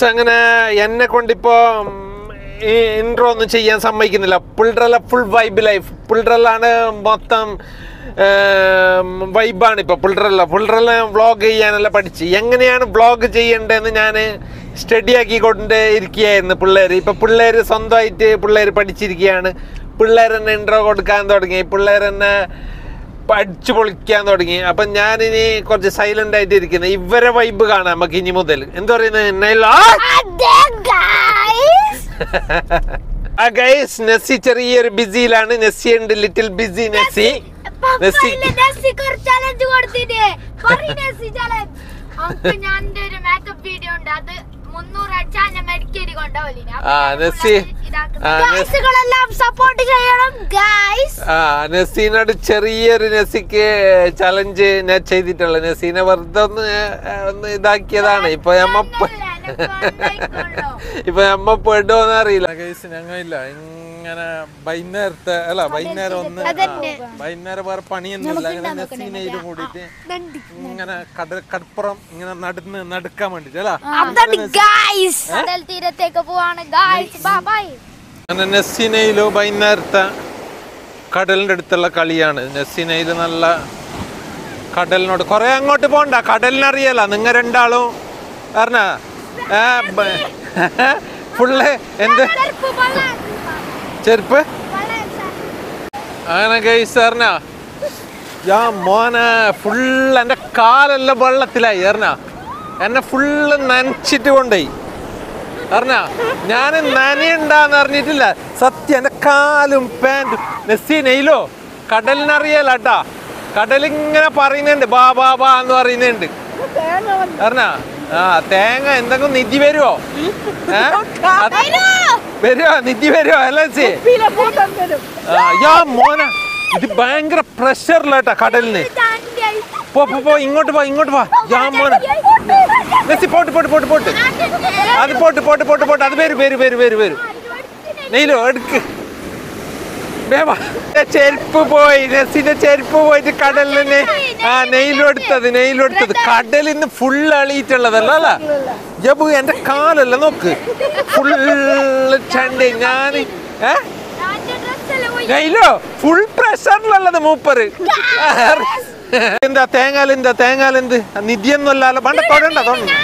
Guys അങ്ങനെ എന്നെ കൊണ്ടിപ്പോ intro ഒന്നും ചെയ്യാൻ സമ്മതിക്കുന്നില്ല. പുൾഡ്രല്ല ഫുൾ വൈബ് ലൈഫ്. പുൾഡ്രല്ലാണ് മൊത്തം വൈബാണ് ഇപ്പോൾ. പുൾഡ്രല്ല വ്ളോഗ് ചെയ്യാനെല്ലാം പഠിച്ച് എങ്ങനെയാണ് വ്ളോഗ് ചെയ്യേണ്ടതെന്ന് ഞാൻ സ്റ്റഡി ആക്കിക്കൊണ്ട് ഇരിക്കുകയായിരുന്നു. ഇപ്പം പിള്ളേർ സ്വന്തമായിട്ട് പഠിച്ചിരിക്കുകയാണ്. പിള്ളേർ തന്നെ ഇൻട്രോ കൊടുക്കാൻ തുടങ്ങി. പിള്ളേർ തന്നെ അടിച്ചു പൊളിക്കാൻ തുടങ്ങി. അപ്പം ഞാനിനി കുറച്ച് സൈലന്റ് ആയിട്ട് ഇരിക്കുന്നത്. ഇവരെ വൈബ് കാണാം നമുക്ക് ഇനി മുതൽ. എന്താ പറയുന്നത്? നെസ്സി ചെറിയൊരു ബിസിയിലാണ്. നെസ്സി ഉണ്ട്, ലിറ്റിൽ ബിസി നെസ്സി. നെസ്സിനോട് ചെറിയൊരു നെസ്സിക്ക് ചലഞ്ച് ഞാൻ ചെയ്തിട്ടുള്ള. നെസ്സിനെ വെറുതെ ഒന്ന് ഇതാക്കിയതാണ്. ഇപ്പൊ നമ്മ പെടുവോന്ന് അറിയില്ല. കേസ് ഞങ്ങളില്ല ഇങ്ങനെ വൈകുന്നേരം വൈകുന്നേരം വേറെ പണിയൊന്നുമില്ല. അങ്ങനെ നെസ്സിനയിൽ കൂടിയിട്ട് ഇങ്ങനെ കടപ്പുറം ഇങ്ങനെ നടക്കാൻ വേണ്ടിട്ട് അങ്ങനെ നെസ്സിനയിലോ വൈകുന്നേരത്തെ കടലിന്റെ അടുത്തുള്ള കളിയാണ്. നെസ്സിനയില് നല്ല കടലിനോട് കൊറേ അങ്ങോട്ട് പോണ്ട. കടലിനറിയാലോ നിങ്ങ രണ്ടാളും പറഞ്ഞ ഫുള്ള് എന്ത് ചെരുപ്പ് അങ്ങനെ ഗൈസ് പറഞ്ഞ മോനെ ഫുള്ള് എൻ്റെ കാലെല്ലാം വെള്ളത്തിലായി. പറഞ്ഞ എന്നെ ഫുള്ള് നനച്ചിട്ട് കൊണ്ടുപോയി. പറഞ്ഞ ഞാൻ നനയുണ്ടാന്ന് അറിഞ്ഞിട്ടില്ല. സത്യം എൻ്റെ കാലും പാൻറ്റും. നെസ്സിനയിലോ കടലിനറിയാലോ കേട്ടാ. കടലിങ്ങനെ പറയുന്നുണ്ട് ബാ ബാ ബാ എന്ന് പറയുന്നുണ്ട്. പറഞ്ഞ തേങ്ങ എന്തെങ്കിലും നിധി വരുവോ? നിധി വരുവോ? അല്ലേ മോന ഇത് ഭയങ്കര പ്രഷറിലാട്ടാ കടലിന്. പോ ഇങ്ങോട്ട് വാ മോന. നെസ്സി പോട്ട് അത് പോട്ട് അത് വരും നെയ്ലോ എടുക്ക്. ചെരുപ്പ് പോയി. നെസ്സിന്റെ ചെരുപ്പ് പോയിട്ട് കടലിന് നെയിലെടുത്തത് കടലിന്ന് ഫുള്ള് അളിയിട്ടുള്ളതല്ല അല്ല ജബു. എന്റെ കാലല്ല നോക്ക് ഫുള്ള് ചണ്ട. ഞാൻ നെയിലോ ഫുൾ പ്രഷറിലുള്ളത് മൂപ്പര്. എന്താ തേങ്ങാലെന്ത് നിധിയൊന്നുമല്ലോ പണ്ട തൊടണ്ട.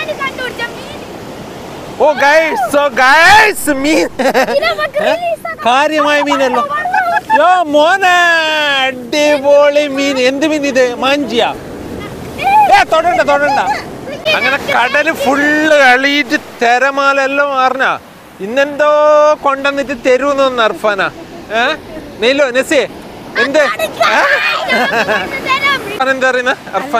ഓ ഗൈസ് മീൻ കാര്യമായ മീനല്ലോ. മോനെ അടിപൊളി മീൻ. എന്ത് മീൻ ഇത്? മാഞ്ചിയാ? തൊടണ്ട. അങ്ങനെ കടല് ഫുള്ള് അളിയിട്ട് തിരമാലെല്ലാം അറിഞ്ഞ ഇന്നെന്തോ കൊണ്ടുവന്നിട്ട് തരൂന്നൊന്ന് അർഫാന. നെയ്ലോ നെസ്സി എന്ത് എന്താ പറയുന്ന അർഫാൻ?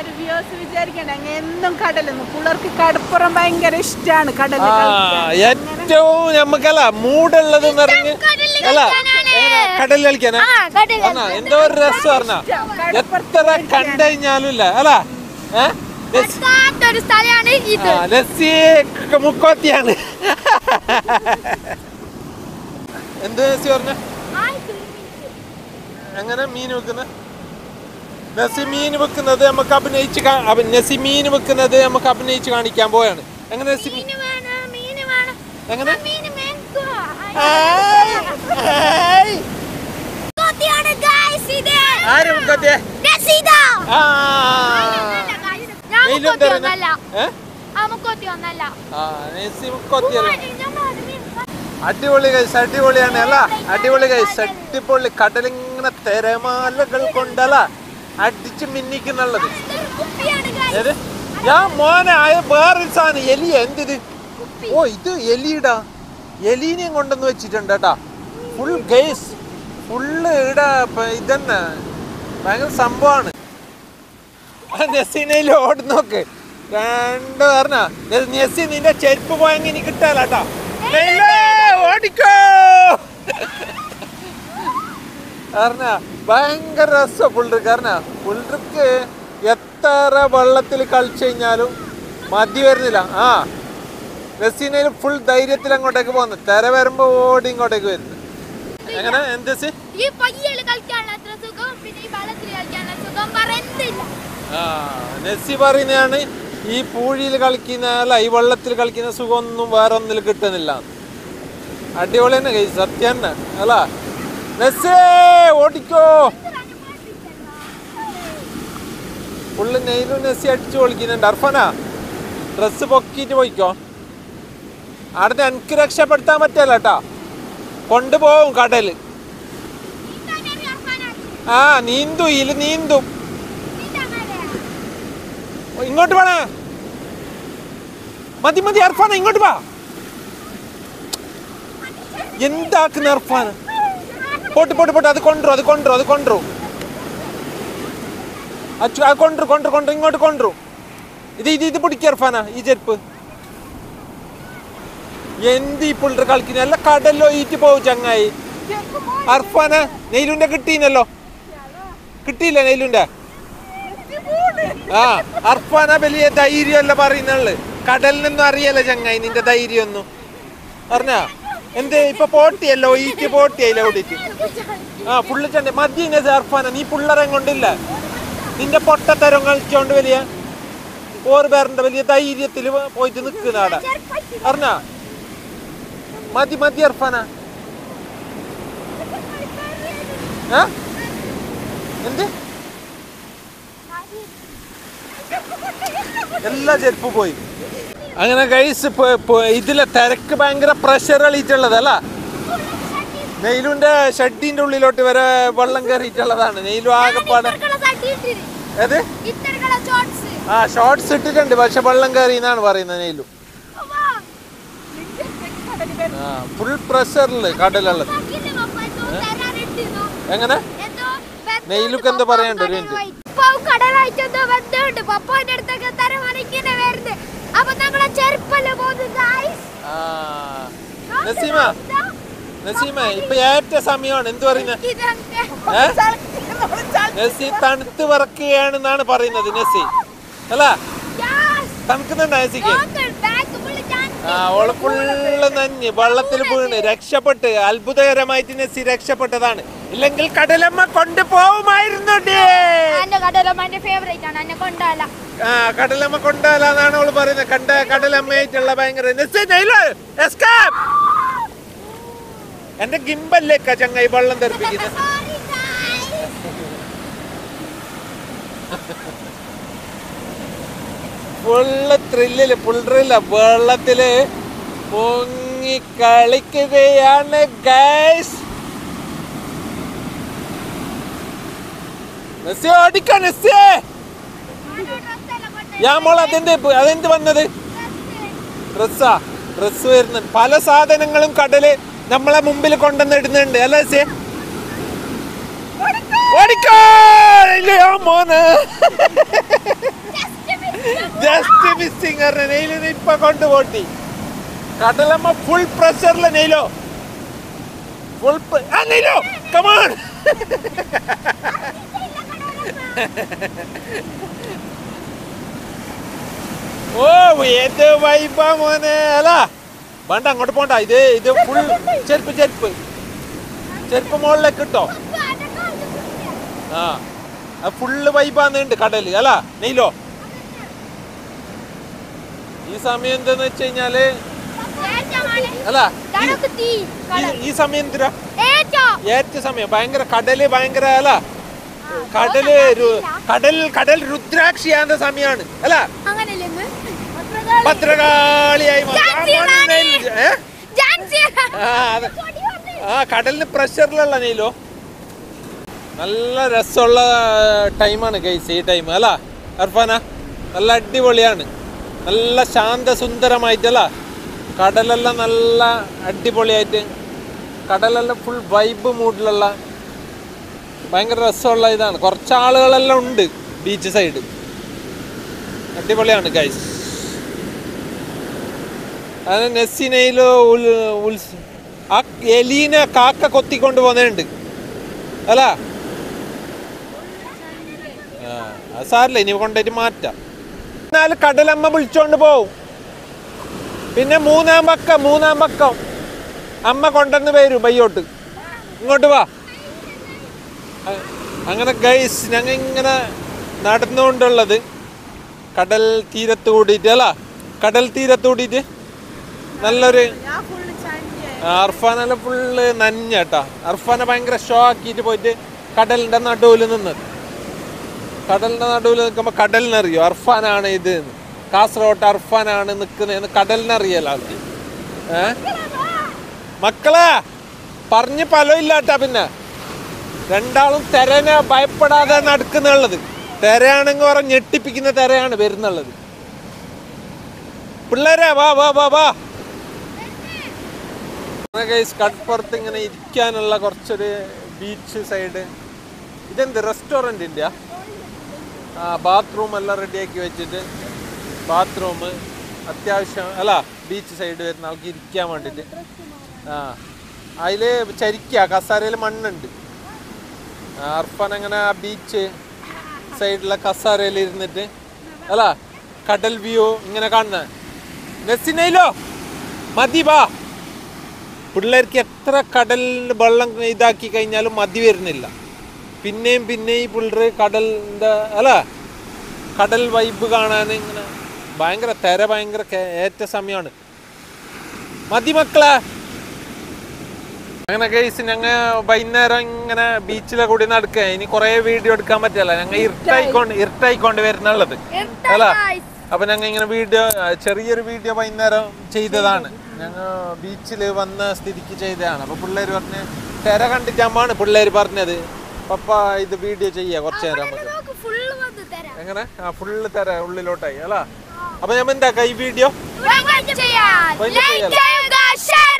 കടപ്പുറം ഭയങ്കര ഇഷ്ടമാണ്. ഏറ്റവും നമുക്കല്ല മൂടുള്ളത് അല്ല കടലിൽ കളിക്കാനാ. എന്തോ ഒരു രസം പറഞ്ഞ എത്ര കണ്ടുകഴിഞ്ഞാലും ഇല്ല അല്ല. നെസ്സി മുക്കോത്തിയാണ്. എന്ത് നെസ്സി പറഞ്ഞ? എങ്ങനെ മീൻ വെക്കുന്ന? നെസ്സി മീൻ വെക്കുന്നത് നമുക്ക് അഭിനയിച്ച് കാണിക്കാൻ പോയാണ്. എങ്ങനെ നെസ്സി എങ്ങനെ ആര് മുക്കോത്തിയെ? അടിപൊളി ഗൈസ്. അടിപൊളിയാണ് അല്ല. അടിപൊളി ഗൈസ്. അടിപൊളി കടലിങ്ങനെ തിരമാലകൾ കൊണ്ടല്ല അടിച്ച് മിന്നിക്കുന്നുള്ളത്. ഞാൻ മോനെ വേറൊരു സാധനം എലിയ. എന്തിത്? ഓ ഇത് എലിയിടാ. എലീനെയും കൊണ്ടുവന്ന് വെച്ചിട്ടുണ്ട് കേട്ടാ. ഫുൾ ഗൈസ് ഫുള്ള് ഇടാ. ഇതന്നെ ഭയങ്കര സംഭവമാണ്. നെസ്സിനയിൽ ഓടി നോക്ക് രണ്ട് പറഞ്ഞ. നെസ്സി നിന്റെ ചെരുപ്പ് പോയെങ്കിൽ ഇനി കിട്ടാലാട്ടാ. ഓടിക്കോ പറഞ്ഞ ഭയങ്കര രസം പുള്ളിക്ക്. പറഞ്ഞ പുള്ളിക്ക് എത്ര വെള്ളത്തിൽ കളിച്ചു കഴിഞ്ഞാലും മതി വരുന്നില്ല. നെസ്സിനയിൽ ഫുൾ ധൈര്യത്തിൽ അങ്ങോട്ടേക്ക് പോകുന്നു. തിര വരുമ്പോ ഓടി ഇങ്ങോട്ടേക്ക് വരുന്നു. എങ്ങനെ എന്താ നെസ്സി പറയുന്നതാണ് ഈ പൂഴിയിൽ കളിക്കുന്ന അല്ല ഈ വെള്ളത്തിൽ കളിക്കുന്ന സുഖമൊന്നും വേറെ ഒന്നിൽ കിട്ടുന്നില്ല. അടിപൊളി തന്നെ കൈ സത്യം തന്നെ അല്ല. മെസ്സി ഓടിക്കോ. ഫുള്ള് നെയിലും നെസ്സി അടിച്ചു പൊളിക്കുന്നുണ്ട്. അർഫന ഡ്രസ്സ് പൊക്കിയിട്ട് പോയിക്കോ. അവിടുന്ന് എനിക്ക് രക്ഷപ്പെടുത്താൻ പറ്റില്ല കേട്ടാ, കൊണ്ടുപോകും കടല്. ആ നീന്തു ഇല് നീന്തും. ഇങ്ങോട്ട് വേണേ മതി മതി അർഫാന ഇങ്ങോട്ട് വാ. എന്താക്കുന്ന അർഫാന? പോട്ട് പോട്ട് പോട്ട് അത് കൊണ്ടു അത് കൊണ്ടു അത് കൊണ്ടു അച്ചു അത് കൊണ്ടു കൊണ്ടു കൊണ്ടു ഇങ്ങോട്ട് കൊണ്ടു. ഇത് ഇത് ഇത് പിടിക്ക അർഫാന ഈ ചെരുപ്പ്. എന്ത് ഈ പിള്ളേർ കളിക്കുന്ന എല്ലാ കടലിലോ ഈറ്റ് പോവും ചങ്ങായി. അർഫാന നെയ്ലുന്റെ കിട്ടീനല്ലോ, കിട്ടിയില്ല നെയ്ലുന്റെ. ആ അർഫാന വലിയ ധൈര്യമല്ല പറയുന്നുള്ളു, കടലിനൊന്നും അറിയല്ല ചങ്ങായി നിന്റെ ധൈര്യം ഒന്നും പറഞ്ഞാ. എന്ത് ഇപ്പൊ പോട്ടിയല്ലോ ഈറ്റ് പോട്ടിയല്ലോ ഓടിയിട്ട്. ആ പുള്ളി ചണ്ട മതിനെ അർഫാന, നീ പിള്ളേരെ കൊണ്ടില്ല നിന്റെ പൊട്ടത്തരം കളിച്ചോണ്ട് വലിയ ഓറ് പേരന്റെ വലിയ ധൈര്യത്തിൽ പോയിട്ട് നിൽക്കുന്ന ആടെ അറിഞ്ഞാ. മതി മതി അർഫാന. എന്ത് എല്ലാ ചെരുപ്പ് പോയി. അങ്ങനെ ഗൈസ് ഇതിലെ തിരക്ക് ഭയങ്കര പ്രഷർ കളിയിട്ടുള്ളതല്ല. നെയ്ലുന്റെ ഷഡിന്റെ ഉള്ളിലോട്ട് വരെ വെള്ളം കയറിയിട്ടുള്ളതാണ്. നെയ്ലു ആകെപ്പാടെ ഏത് ആ ഷോർട്സ് ഇട്ടിട്ടുണ്ട്, പക്ഷെ വെള്ളം കയറി എന്നാണ് പറയുന്നത് നെയ്ലു. ആ ഫുൾ പ്രഷറില് കടലുള്ളത്. എങ്ങനെ നെയ്ലുക്ക് എന്താ പറയണ്ട ഒരു മിനിറ്റ്. നസീമ നസീമ ഇപ്പൊ ഏറ്റ സമയമാണ്. എന്ത് പറയുന്നത്? നസി തണുത്ത് വിറക്കുകയാണെന്നാണ് പറയുന്നത്. നസി അല്ല തണുക്കുന്നുണ്ടോ നസിക്ക്? ആ ഓള് ഫുള്ള് നഞ്ഞ് വെള്ളത്തിൽ വീണ് രക്ഷപ്പെട്ട് അത്ഭുതകരമായിട്ട് നസി രക്ഷപ്പെട്ടതാണ്. ഇല്ലെങ്കിൽ കടലമ്മ കൊണ്ടുപോകുമായിരുന്നു. ആ കടലമ്മ കൊണ്ടാലാന്നാണ് അവള് പറയുന്നത്. കണ്ട കടലമ്മയായിട്ടുള്ള ഭയങ്കര എന്റെ ഗിംബല്ലേക്കാ ചങ്ങായി വെള്ളം തെറിപ്പിക്കുന്നത്. ഫുള്ള് ത്രില്ലില് ഫുൾ ത്രില്ല വെള്ളത്തില് മുങ്ങി കളിക്കുകയാണ് ഗൈസ്. അതെന്ത് വന്നത്? ഡ്രസ്സാ ഡ്രസ് വരുന്നുണ്ട്. പല സാധനങ്ങളും കടല് നമ്മളെ മുമ്പിൽ കൊണ്ടുവന്നിടുന്നുണ്ട് അല്ലേ സേ? ഓടിക്കോ മോന്. ജസ്റ്റ് മിസ്സിങ് നെയ്ലു ഇപ്പൊ കൊണ്ടുപോട്ടി. കടലമ്മ ഫുൾ പ്രഷറില് നെയ്ലോ ഫുൾ നെയ്ലോ കമോൺ. ഓ ഏത് വൈബാ മോനെ അല്ല. വേണ്ട അങ്ങോട്ട് പോണ്ട. ഇത് ഫുൾ ചെരുപ്പ് ചെരുപ്പ് ചെരുപ്പ് മുകളിലേക്ക് ഇട്ടോ. ആ ഫുള്ള് വൈബാന്നുണ്ട് കടല് അല്ല നെയ്ലോ. ഈ സമയം എന്താന്ന് വെച്ച് കഴിഞ്ഞാല് അല്ല ഈ സമയം എന്തിനാ ഏറ്റ സമയം ഭയങ്കര കടല് ഭയങ്കര അല്ല. കടൽ രുദ്രാക്ഷിയാന്റെ സമയമാണ് അല്ല. ഭദ്രകാളിയായി ആ കടലിന് പ്രഷറിലുള്ള നെയ്ലോ. നല്ല രസമുള്ള ടൈമാണ് ഗൈസ് ഈ ടൈം അല്ല അർഫാന. നല്ല അടിപൊളിയാണ്, നല്ല ശാന്തസുന്ദരമായിട്ടല്ല. കടലെല്ലാം നല്ല അടിപൊളിയായിട്ട്, കടലെല്ലാം ഫുൾ വൈബ് മൂഡിലുള്ള ഭയങ്കര രസമുള്ള ഇതാണ്. കുറച്ച് ആളുകളെല്ലാം ഉണ്ട് ബീച്ച് സൈഡ്. അടിപൊളിയാണ് ഗൈസ്. അത് നെസ്സിനയിലോ ആ എലീനെ കാക്ക കൊത്തിക്കൊണ്ട് പോകുന്നുണ്ട് അല്ല. അത് സാറില്ല, ഇനി കൊണ്ടുപോയിട്ട് മാറ്റാം. എന്നാൽ കടലമ്മ വിളിച്ചോണ്ട് പോവും. പിന്നെ മൂന്നാം പക്കം അമ്മ കൊണ്ടുവന്ന് വരും ബയ്യോട്ട്. ഇങ്ങോട്ട് വാ. അങ്ങനെ ഗൈസ് ഞങ്ങൾ ഇങ്ങനെ നടന്നുകൊണ്ടുള്ളത് കടൽ തീരത്ത് കൂടിയിട്ട് അല്ല കടൽ തീരത്ത് കൂടിയിട്ട് നല്ലൊരു അർഫാനെല്ലാം ഫുള്ള് നനഞ്ഞേട്ടാ. അർഫാനെ ഭയങ്കര ഷോ ആക്കിയിട്ട് പോയിട്ട് കടലിന്റെ നടുവിൽ നിന്നത്. കടലിന്റെ നടുവിൽ നിൽക്കുമ്പോൾ കടലിനറിയോ അർഫാനാണ് ഇത്, കാസർഗോട്ട് അർഫാനാണ് നിൽക്കുന്നതെന്ന് കടലിനറിയല്ലോ ആൾക്ക്. മക്കളെ പറഞ്ഞ് ഫലമില്ലാട്ടാ. പിന്നെ രണ്ടാളും തെരനെ ഭയപ്പെടാതെ നടക്കുന്നുള്ളത്. തെരയാണെങ്കിൽ പറഞ്ഞ് ഞെട്ടിപ്പിക്കുന്ന തെരയാണ് വരുന്നുള്ളത്. പിള്ളേരെ വാ വാ വാ വാ. കടപ്പുറത്ത് ഇങ്ങനെ ഇരിക്കാനുള്ള കുറച്ചൊരു ബീച്ച് സൈഡ്. ഇതെന്ത് റെസ്റ്റോറൻറ്റിൻ്റെ ബാത്റൂം എല്ലാം റെഡിയാക്കി വെച്ചിട്ട്, ബാത്റൂം അത്യാവശ്യം അല്ല ബീച്ച് സൈഡ് വരുന്ന ആൾക്ക് ഇരിക്കാൻ വേണ്ടിയിട്ട്. അതിൽ ചരിക്കുക, കസാരയിൽ മണ്ണുണ്ട്. അർഫാൻ അങ്ങനെ ആ ബീച്ച് സൈഡിലെ കസാരയിൽ ഇരുന്നിട്ട് അല്ല കടൽ വ്യൂ ഇങ്ങനെ കാണുന്ന. നെസിനയിലോ മതി വാ. പിള്ളേർക്ക് എത്ര കടലിൻ്റെ വെള്ളം ഇതാക്കി കഴിഞ്ഞാലും മതി വരുന്നില്ല. പിന്നെയും പിന്നെയും പിള്ളേർ കടലിൻ്റെ അല്ല കടൽ വൈബ് കാണാൻ ഇങ്ങനെ ഭയങ്കര തെര ഭയങ്കര ഏറ്റ സമയമാണ്. മതി മക്കളെ. അങ്ങനെ കേസ് ഞങ്ങൾ വൈകുന്നേരം ഇങ്ങനെ ബീച്ചിലെ കൂടി നടക്കുക. ഇനി കുറേ വീഡിയോ എടുക്കാൻ പറ്റില്ല, ഞങ്ങൾ ഇരുട്ടായിക്കൊണ്ട് വരുന്നുള്ളത് അല്ല. അപ്പൊ ഞങ്ങൾ ഇങ്ങനെ വീഡിയോ ചെറിയൊരു വീഡിയോ വൈകുന്നേരം ചെയ്തതാണ്. ഞങ്ങൾ ബീച്ചിൽ വന്ന സ്ഥിതിക്ക് ചെയ്തതാണ്. അപ്പൊ പിള്ളേർ പറഞ്ഞ് തെര കണ്ടിട്ടാണ് പിള്ളേർ പറഞ്ഞത് പപ്പ ഇത് വീഡിയോ ചെയ്യാ കുറച്ചു നേരം നമുക്ക്. എങ്ങനെ ഫുള്ള് തെര ഉള്ളിലോട്ടായി അല്ല. അപ്പൊ ഞാൻ എന്താക്കാം ഈ വീഡിയോ